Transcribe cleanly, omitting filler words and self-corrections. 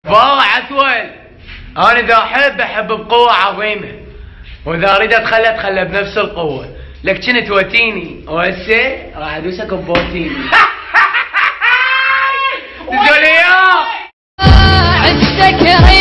والله عسول، انا اذا احب بقوة عظيمة، واذا اريد اتخلى بنفس القوة. لك كنت وتيني وهسه راح ادوسك ببوتيني. تقول اياه